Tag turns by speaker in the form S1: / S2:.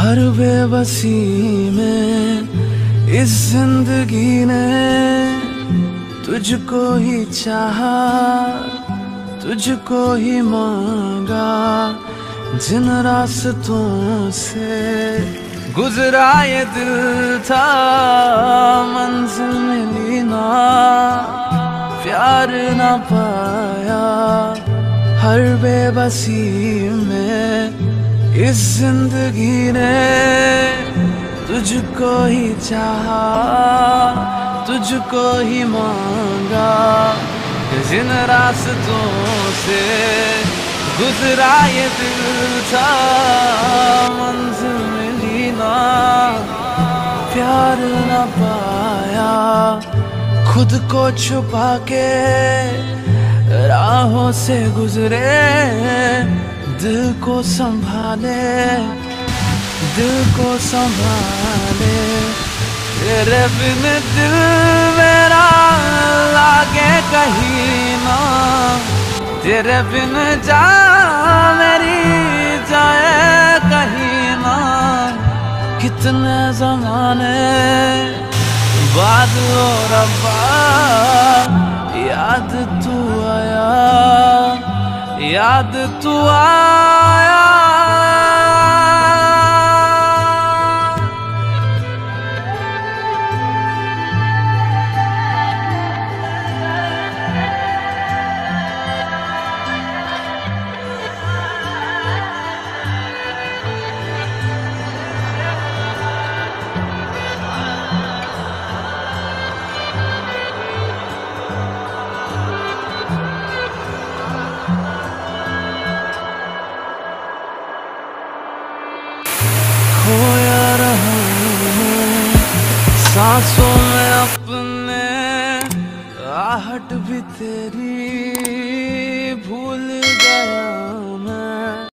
S1: हर बेबसी में इस जिंदगी ने तुझको ही चाहा, तुझको ही मांगा। जिन रास्तों से गुजरा ये दिल था, मंजिल मिली ना, प्यार ना पाया। हर बेबसी में इस जिंदगी ने तुझको ही चाहा, तुझको ही मांगा। जिन रास्तों से गुजरा ये दिल था, मंजिल मिली ना, प्यार ना पाया। खुद को छुपा के राहों से गुजरे, दिल को संभाले, दिल को संभाले। तेरे बिन दिल मेरा लागे कहीं ना, तेरे बिन जा मेरी जाए कहीं ना। कितने जमाने बाद ओ रब्बा याद तू आया, याद तू आया। खोया रहा हूँ सांसों में अपने, आहट भी तेरी भूल गया मैं।